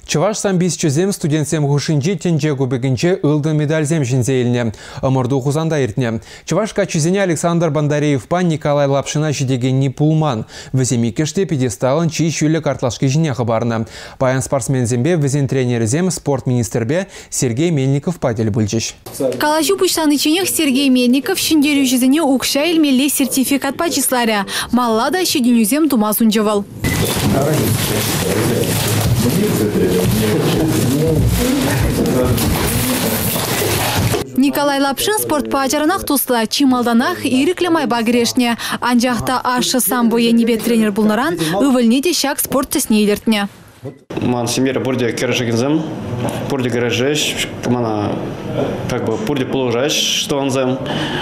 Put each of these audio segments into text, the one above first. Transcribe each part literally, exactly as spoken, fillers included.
Чуваш самбис чузем студентсем хушинчи тенче кубегинче ылды медальзем жинзейліне. Ымырду хузанда иртне. Чувашка чузене Александр Бандареев пан Николай Лапшина жидегенни пулман. Віземи кеште пьедесталын чий шүлі картлашки жине хабарны. Паян спортсмензембе візен тренерзем спорт министрбе Сергей Мельников падел бүлчеш. Калашу пуштаны ченех Сергей Мельников шындерю жүзіне укша елмелі сертификат пачисларя. Маллада шеденюзем тумасун жавал. Николай Лапшин спорт пачаранах тусла чималданах ириклемай багрешне. Анжахта ашы самбоя небе тренер булнаран увольните шаг спорт теснейлертне. Ман семья бурде кережегензем, бурде кережеш, мана как бы бурде положаешь, что он зем.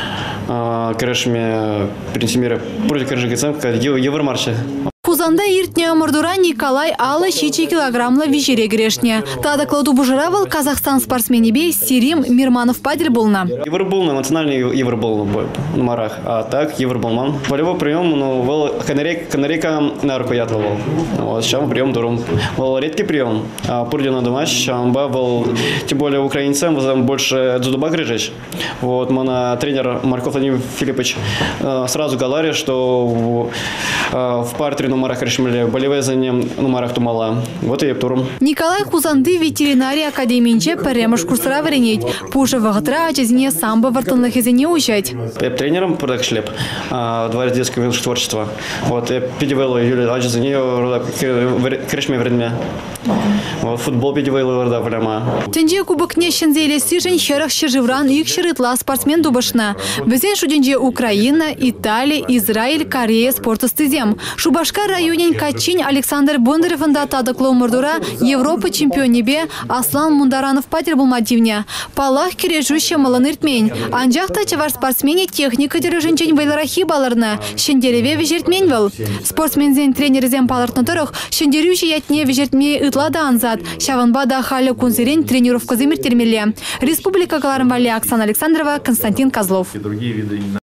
Керешме принципе бурде кережегензем, как евромарче. Хузанда иртне мордура Николай алы шичи килограммла вижере грешне. Тада кладу бужаравал Казахстан спортсменебе Сирим Мирманов падель булна. Евроболна, национальный евробол на марах, а так евроболман. Волевой прием, ну, вол канарейка, канарейка на руку ятловал. Вот, сейчас прием дуром. Вол редкий прием. А пурди на домаш, щамба вол, тем более украинцам больше дзюдоба грежешь. Вот, мана тренер Марков Владимир Филиппович сразу говорил, что в партере номерах решили болевые занятия номерах тумала. Вот и туром. Николай Хузанды ветеринария академиинче перемыш курсыра веренеть. Пуша вагатра чезине самбо вартанлых изене учать. Я тренером продак шлеп. Дворец детского творчества. Вот я педивела Юлия Аджи за нее крешме вредме. Вот футбол педивела варда прямо. Тенже кубок нещензеле сижен херах шежевран их шерытла спортсмен дубашна. Везен шуденже Украина, Италия, Израиль, Корея спортостызем. Шубашка районен Качин Александр Бондаревында тадыклы мордура Европа чемпионебе Аслан Мундаранов патер булмадивне. Палах кережуще малын иртмень. Анжақта чавар спортсмене техника дереженчен вайларахи баларна. Шендереве вежертмень был. Спортсмензен тренерзен палартны тұрық, шендерюші ятне вежертме ытлада анзад. Шаванбада халі кунзерен тренировка зымер термеле. Республика Каларымвали Оксана Александрова, Константин Козлов.